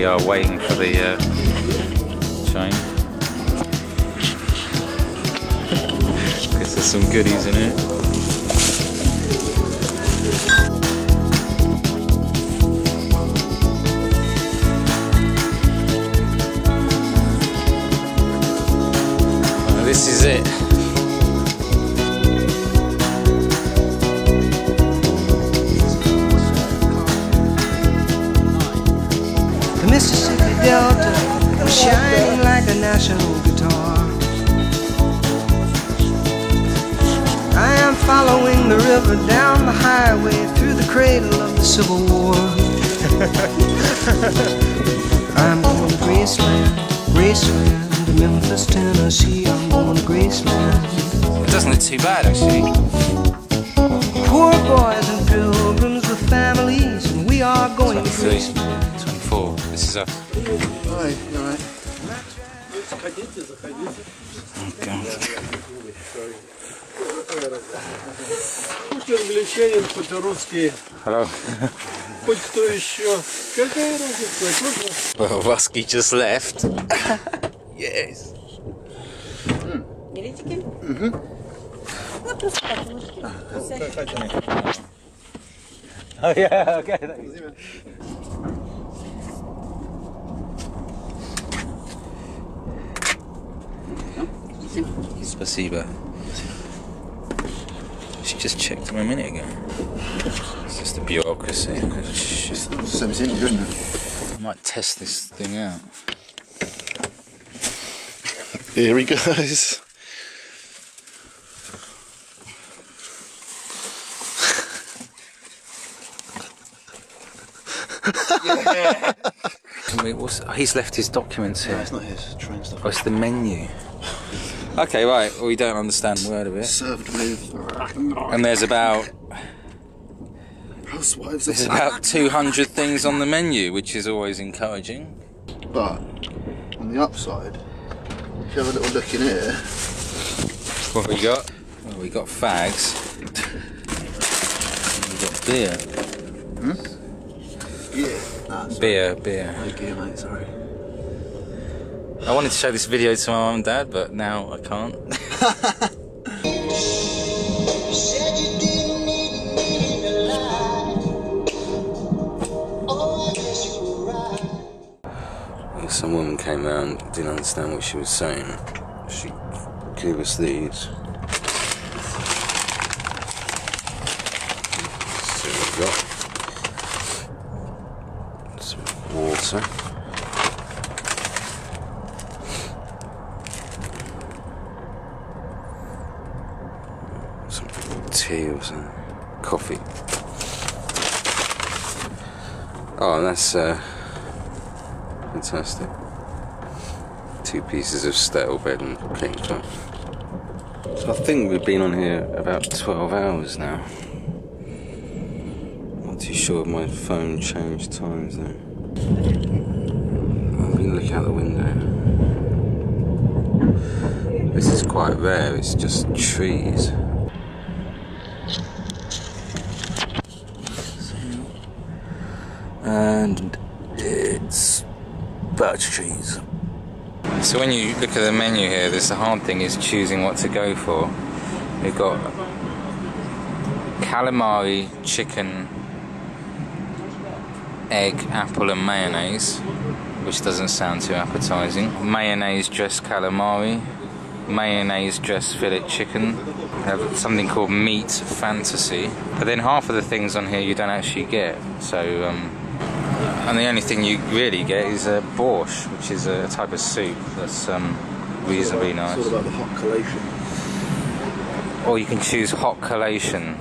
are waiting for the train. Guess there's some goodies in it. This is it. The Mississippi Delta was shining like a national guitar. I am following the river down the highway through the cradle of the Civil War. I'm going to Graceland, Graceland, to Memphis, Tennessee. I'm going to Graceland. It doesn't look too bad actually. Poor boys and pilgrims with families, and we are going to Graceland. 24. This is us. Hi, you alright? Hello. Well, Rusky just left. Yes. Oh yeah, okay. Спасибо. She just checked him a minute ago. It's just the bureaucracy. It's just... Same as India, isn't it? I might test this thing out. Here he goes. Yeah. He's left his documents here. No, it's not his train stuff. Oh, it's the menu. Okay, right. Well, we don't understand a word of it. Served with. And there's about Housewives. there's about 200 things on the menu, which is always encouraging. But on the upside, if you have a little look in here. What have we got? Well, we got fags. We got beer. Hmm? Yeah. Nah, Beer. No gear, mate. Sorry. I wanted to show this video to my mum and dad, but now I can't. Some woman came around, didn't understand what she was saying. She gave us these. So we've got some water. Some tea or some coffee. Oh, that's fantastic. 2 pieces of stale bread and clean cloth. So I think we've been on here about 12 hours now. Not too sure if my phone changed times though. I'm going to look out the window. This is quite rare, it's just trees. And it's birch trees. So when you look at the menu here, the hard thing is choosing what to go for. We've got calamari, chicken, egg, apple and mayonnaise, which doesn't sound too appetizing. Mayonnaise dressed calamari, mayonnaise dressed fillet chicken. We have something called meat fantasy. But then half of the things on here you don't actually get. So and the only thing you really get is a borscht, which is a type of soup that's reasonably nice. It's all about the hot collation. Or you can choose hot collation.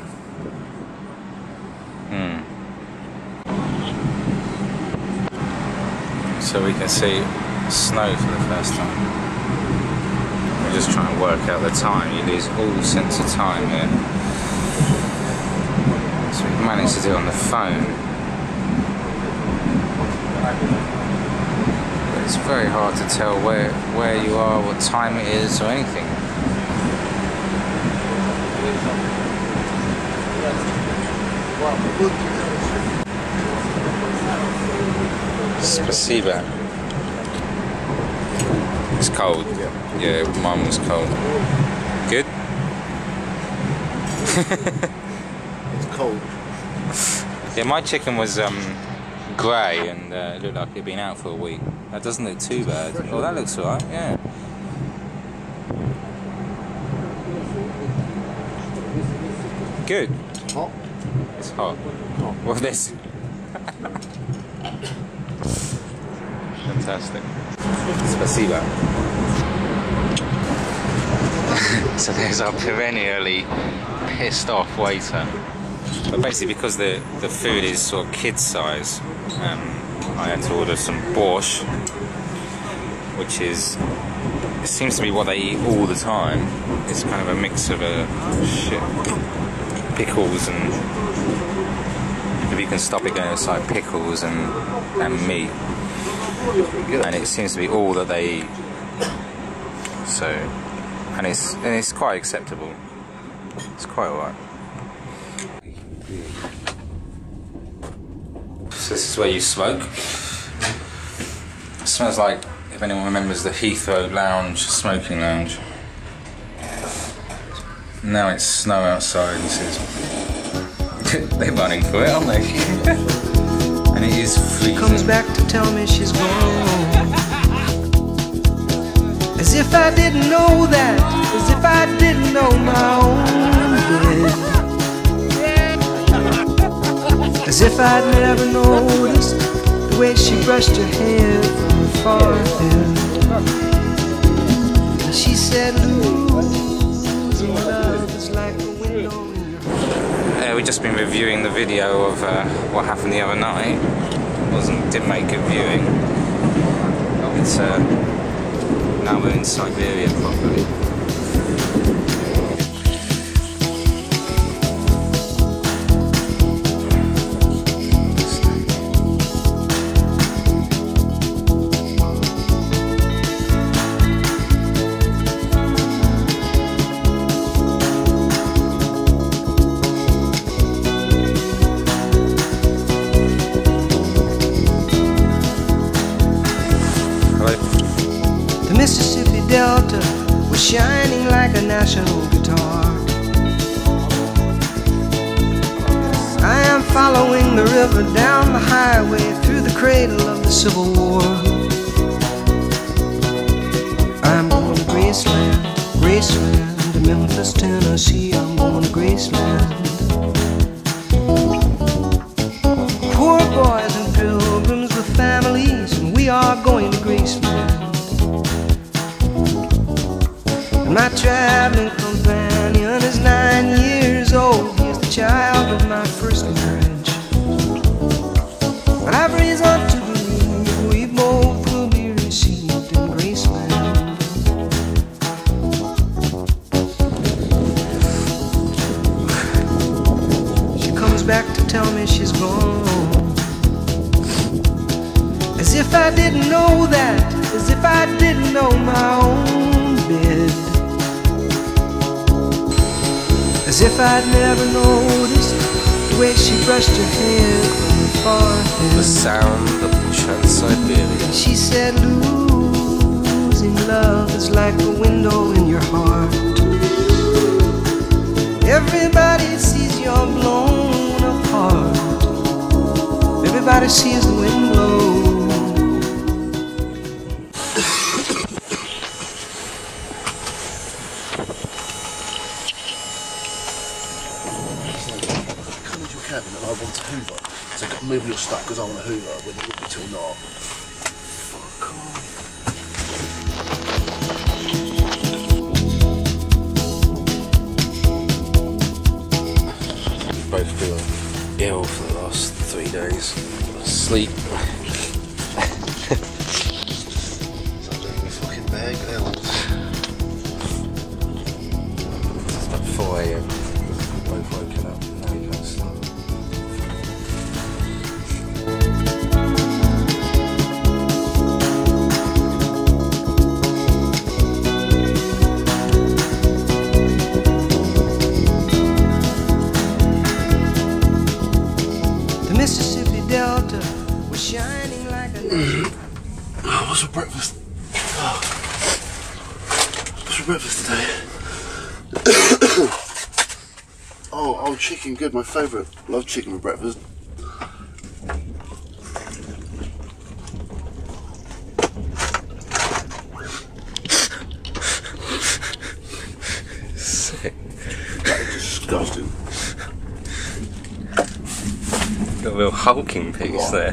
So we can see snow for the first time. We're just trying to work out the time. You lose all sense of time here. So we've managed to do it on the phone. But it's very hard to tell where you are, what time it is, or anything. Spasiba. It's cold. Yeah, mine was cold. Good? It's cold. Yeah, my chicken was grey and it looked like it'd been out for a week. That doesn't look too bad. Oh, that looks alright, yeah. Good. Hot? It's hot. Hot. Well, this. Fantastic. Spasiba. So there's our perennially pissed off waiter. But basically, because the food is sort of kid size, I had to order some borscht, which is, it seems to be what they eat all the time. It's kind of a mix of pickles and, if you can stop it going aside, pickles and meat. And it seems to be all that they eat. So, and it's quite acceptable. It's quite alright. So this is where you smoke. It smells like, if anyone remembers, the Heathrow Lounge, smoking lounge. Now it's snow outside, he says. They're running for it, aren't they? And it is freezing. She comes back to tell me she's gone. As if I didn't know that. As if I didn't know my own bed. As if I'd never noticed the way she brushed her hair from her forehead. And she said, losing love is like a window in your heart. We've just been reviewing the video of what happened the other night. Didn't make good viewing. It's now we're in Siberia properly. The Mississippi Delta was shining like a national guitar. I am following the river down the highway through the cradle of the Civil War. I'm going to Graceland, Graceland, to Memphis, Tennessee. I'm going to Graceland. Poor boys and pilgrims with families, and we are going to Graceland. My traveling companion is 9 years old. He is the child of my first marriage. But I've reason to believe we both will be received in Graceland. She comes back to tell me she's gone. As if I didn't know that. As if I didn't know my own bed. As if I'd never noticed the way she brushed her hair from her forehead. The sound of Trans Siberian. She said, losing love is like a window in your heart. Everybody sees you're blown apart. Everybody sees the wind blow. Cabin and I want to hoover, so move your stuff because I want to hoover when it would be till not. Fuck We've both been ill for the last 3 days. Sleep. So I'm doing my fucking bag now. It's about 4 AM. Both woken up. Now you can't sleep. The Mississippi Delta was shining. breakfast today? Oh, chicken, good, my favourite. Love chicken for breakfast. Sick. That is disgusting. Got a real hulking piece there.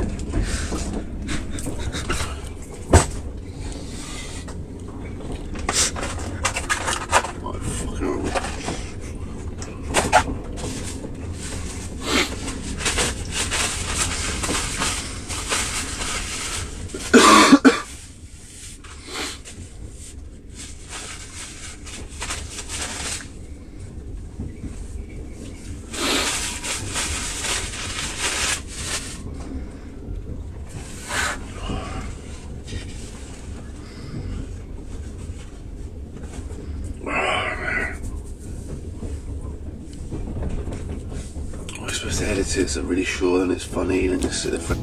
I'm supposed to edit it so I'm really sure then it's funny and just sit there.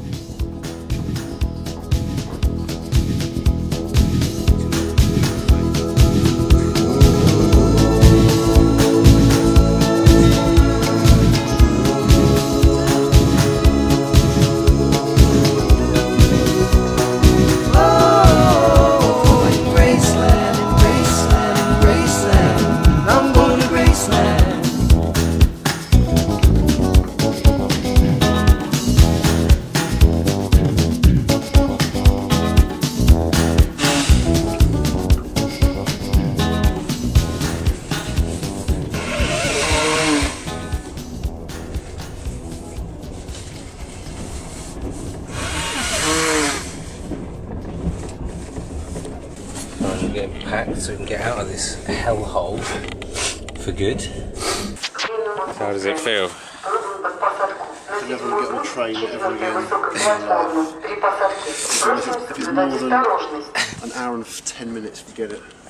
Getting packed so we can get out of this hellhole for good. So how does it feel? I never want to get on a train ever again in my life. If it's more than an hour and 10 minutes, forget it.